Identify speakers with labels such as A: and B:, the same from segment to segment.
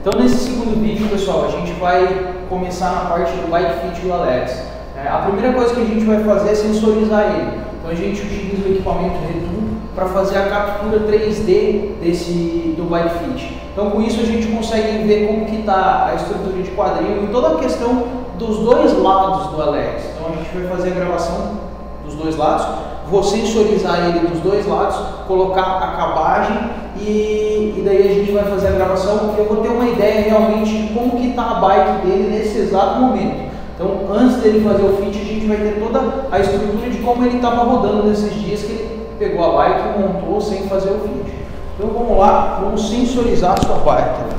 A: Então nesse segundo vídeo, pessoal, a gente vai começar na parte do bike fit do Alex. A primeira coisa que a gente vai fazer é sensorizar ele. Então a gente utiliza o equipamento Retu para fazer a captura 3D do bike fit. Então com isso a gente consegue ver como que está a estrutura de quadril e toda a questão dos dois lados do Alex. Então a gente vai fazer a gravação dos dois lados, vou sensorizar ele dos dois lados, colocar a cabagem e daí a gente vai fazer a gravação e eu vou ter uma ideia realmente de como que está a bike dele nesse exato momento. Então antes dele fazer o fit a gente vai ter toda a estrutura de como ele estava rodando nesses dias que ele pegou a bike e montou sem fazer o fit. Então vamos lá, vamos sensorizar a sua bike.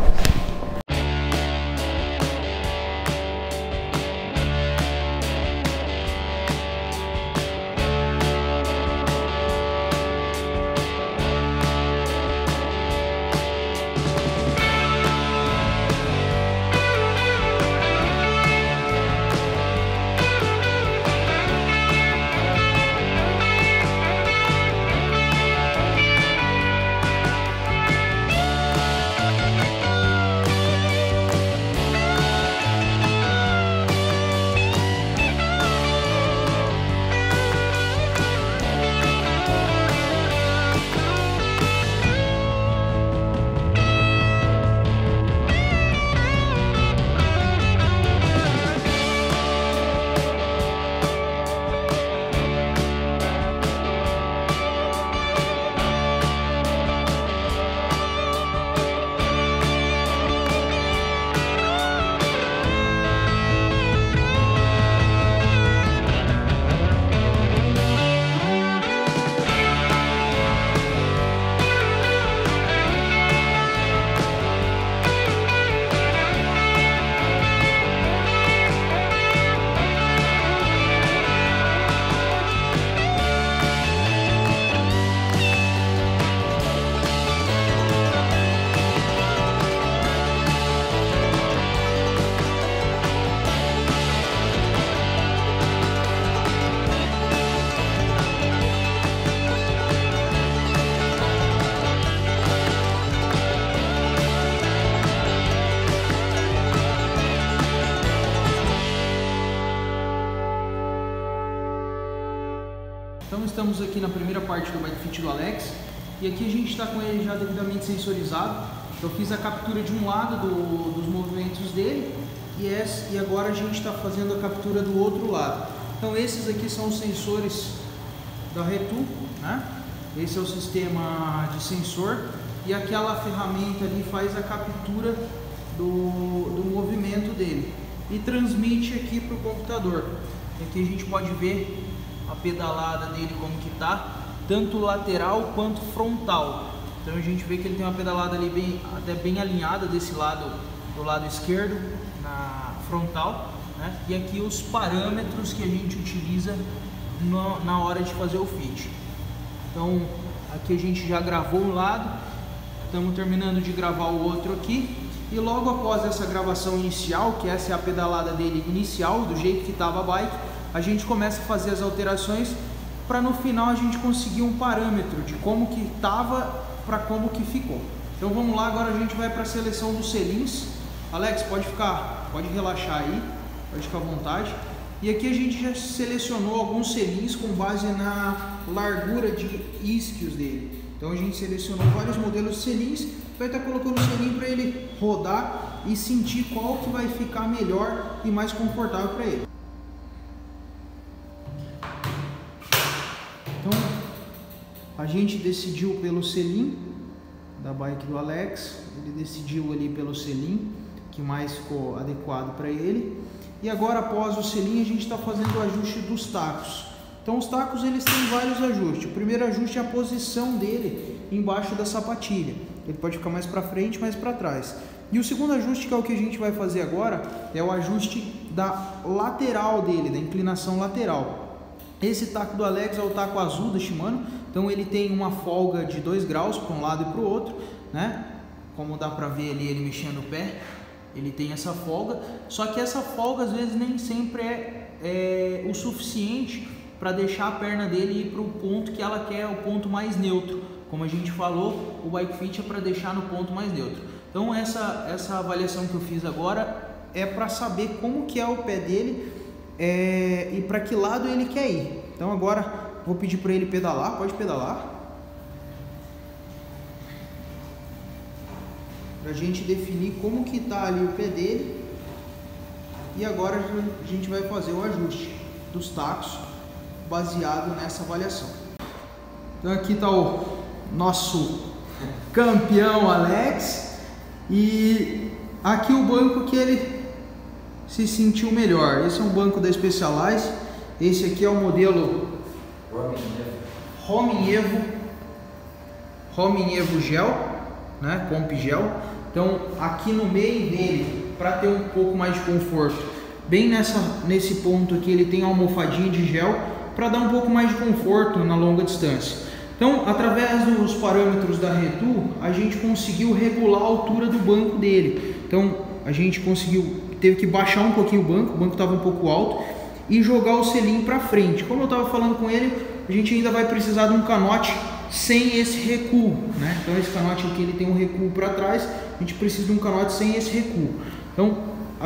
A: Então estamos aqui na primeira parte do bike fit do Alex e aqui a gente está com ele já devidamente sensorizado. Eu fiz a captura de um lado dos movimentos dele e agora a gente está fazendo a captura do outro lado. Então esses aqui são os sensores da Retu, né? Esse é o sistema de sensor e aquela ferramenta ali faz a captura do movimento dele e transmite aqui para o computador. Aqui a gente pode ver a pedalada dele como que tá, tanto lateral quanto frontal. Então a gente vê que ele tem uma pedalada ali até bem alinhada desse lado, do lado esquerdo, na frontal, né? E aqui os parâmetros que a gente utiliza na hora de fazer o fit. Então aqui a gente já gravou um lado, estamos terminando de gravar o outro aqui e logo após essa gravação inicial, que essa é a pedalada dele inicial, do jeito que estava a bike, a gente começa a fazer as alterações para no final a gente conseguir um parâmetro de como que estava para como que ficou. Então vamos lá, agora a gente vai para a seleção dos selins. Alex, pode relaxar aí, pode ficar à vontade. E aqui a gente já selecionou alguns selins com base na largura de isquios dele. Então a gente selecionou vários modelos de selins, vai estar colocando o selim para ele rodar e sentir qual que vai ficar melhor e mais confortável para ele. Então, a gente decidiu pelo selim da bike do Alex, ele decidiu ali pelo selim, que mais ficou adequado para ele. E agora, após o selim, a gente está fazendo o ajuste dos tacos. Então, os tacos eles têm vários ajustes. O primeiro ajuste é a posição dele embaixo da sapatilha. Ele pode ficar mais para frente, mais para trás. E o segundo ajuste, que é o que a gente vai fazer agora, é o ajuste da lateral dele, da inclinação lateral. Esse taco do Alex é o taco azul da Shimano, então ele tem uma folga de 2 graus para um lado e para o outro, né? Como dá para ver ali ele mexendo o pé, ele tem essa folga, só que essa folga às vezes nem sempre é o suficiente para deixar a perna dele ir para o ponto que ela quer, o ponto mais neutro. Como a gente falou, o bike fit é para deixar no ponto mais neutro. Então essa avaliação que eu fiz agora é para saber como que é o pé dele e para que lado ele quer ir. Então agora vou pedir para ele pedalar, pode pedalar, para a gente definir como que está ali o pé dele. E agora a gente vai fazer o ajuste dos tacos baseado nessa avaliação. Então aqui está o nosso campeão Alex, e aqui o banco que ele se sentiu melhor. Esse é um banco da Specialized. Esse aqui é o modelo Romin Evo Gel, né? Comp Gel. Então aqui no meio dele, para ter um pouco mais de conforto, bem nesse ponto aqui ele tem uma almofadinha de gel para dar um pouco mais de conforto na longa distância. Então, através dos parâmetros da Retu, a gente conseguiu regular a altura do banco dele. Então, a gente teve que baixar um pouquinho o banco estava um pouco alto, e jogar o selim para frente. Como eu estava falando com ele, a gente ainda vai precisar de um canote sem esse recuo, né? Então, esse canote aqui ele tem um recuo para trás, a gente precisa de um canote sem esse recuo. Então,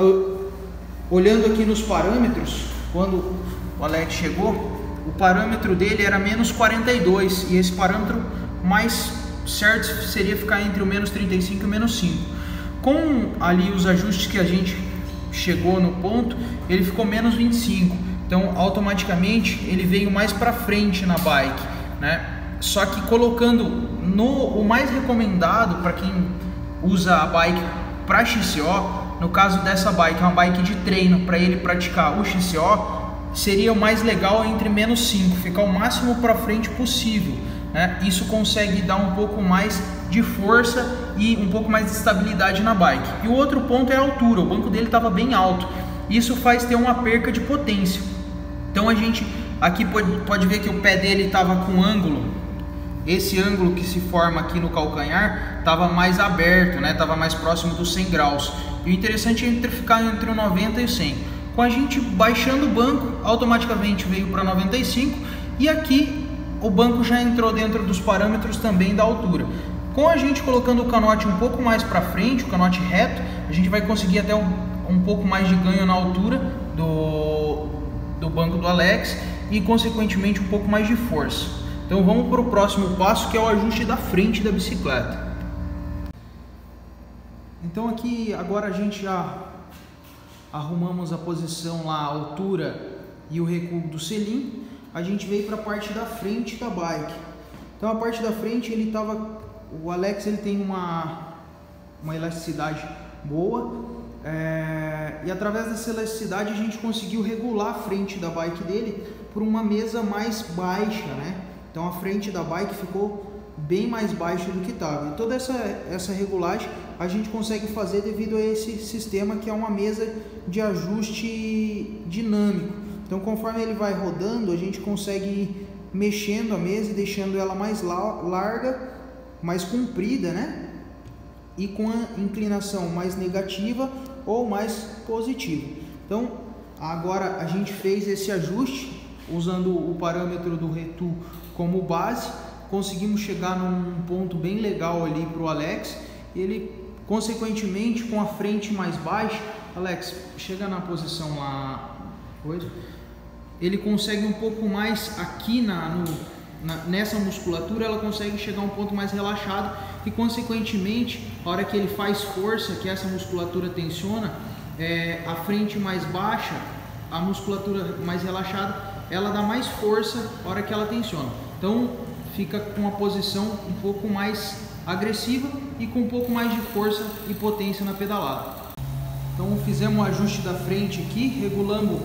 A: olhando aqui nos parâmetros, quando o Alex chegou, o parâmetro dele era menos 42, e esse parâmetro mais certo seria ficar entre o menos 35 e o menos 5. Com ali os ajustes que a gente chegou no ponto, ele ficou menos 25. Então automaticamente ele veio mais para frente na bike, né? Só que colocando o mais recomendado para quem usa a bike para XCO, no caso dessa bike, é uma bike de treino para ele praticar o XCO, seria o mais legal entre menos 5, ficar o máximo para frente possível, né? Isso consegue dar um pouco mais de força e um pouco mais de estabilidade na bike. E o outro ponto é a altura, o banco dele estava bem alto, isso faz ter uma perca de potência. Então a gente aqui pode ver que o pé dele estava com ângulo, esse ângulo que se forma aqui no calcanhar estava mais aberto, né? Estava mais próximo dos 100 graus. E o interessante é ficar entre o 90 e o 100. Com a gente baixando o banco, automaticamente veio para 95, e aqui o banco já entrou dentro dos parâmetros também da altura. Com a gente colocando o canote um pouco mais para frente, o canote reto, a gente vai conseguir até um pouco mais de ganho na altura do banco do Alex e consequentemente um pouco mais de força. Então vamos para o próximo passo, que é o ajuste da frente da bicicleta. Então aqui agora a gente já arrumamos a posição lá, a altura e o recuo do selim. A gente veio para a parte da frente da bike. Então a parte da frente o Alex ele tem uma elasticidade boa, e através dessa elasticidade a gente conseguiu regular a frente da bike dele por uma mesa mais baixa, né? Então a frente da bike ficou bem mais baixa do que estava. E toda essa regulagem a gente consegue fazer devido a esse sistema, que é uma mesa de ajuste dinâmico. Então conforme ele vai rodando, a gente consegue ir mexendo a mesa e deixando ela mais larga, mais comprida, né? E com a inclinação mais negativa ou mais positiva. Então agora a gente fez esse ajuste usando o parâmetro do Retu como base. Conseguimos chegar num ponto bem legal ali para o Alex. Ele, consequentemente, com a frente mais baixa, Alex, chega na posição lá, ele consegue um pouco mais aqui nessa musculatura, ela consegue chegar a um ponto mais relaxado, e consequentemente, a hora que ele faz força, que essa musculatura tensiona, a frente mais baixa, a musculatura mais relaxada, ela dá mais força a hora que ela tensiona. Então fica com uma posição um pouco mais agressiva e com um pouco mais de força e potência na pedalada. Então fizemos o ajuste da frente aqui, regulamos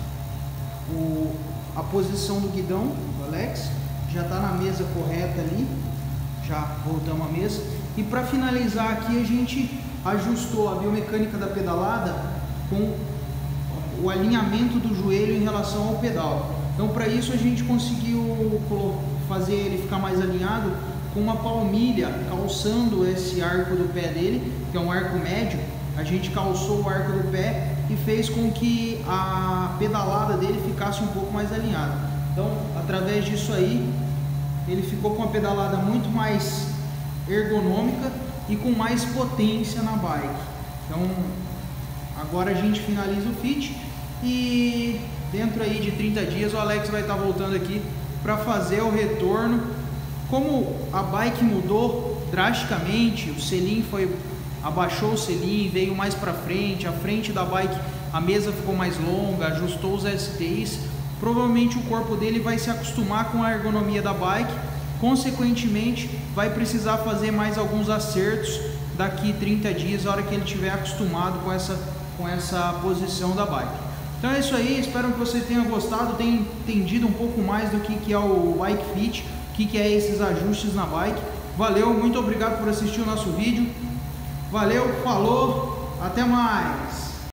A: a posição do guidão do Alex, já está na mesa correta ali, já voltamos à mesa. E para finalizar aqui, a gente ajustou a biomecânica da pedalada com o alinhamento do joelho em relação ao pedal. Então para isso a gente conseguiu fazer ele ficar mais alinhado com uma palmilha calçando esse arco do pé dele, que é um arco médio. A gente calçou o arco do pé e fez com que a pedalada dele ficasse um pouco mais alinhada. Então, através disso aí, ele ficou com a pedalada muito mais ergonômica e com mais potência na bike. Então agora a gente finaliza o fit e dentro aí de 30 dias o Alex vai estar voltando aqui para fazer o retorno. Como a bike mudou drasticamente, o selim abaixou o selim, veio mais para frente, a frente da bike, a mesa ficou mais longa, ajustou os STIs, provavelmente o corpo dele vai se acostumar com a ergonomia da bike, consequentemente vai precisar fazer mais alguns acertos daqui 30 dias, a hora que ele estiver acostumado com essa posição da bike. Então é isso aí, espero que você tenha gostado, tenha entendido um pouco mais do que é o Bike Fit, o que é esses ajustes na bike. Valeu, muito obrigado por assistir o nosso vídeo. Valeu, falou, até mais!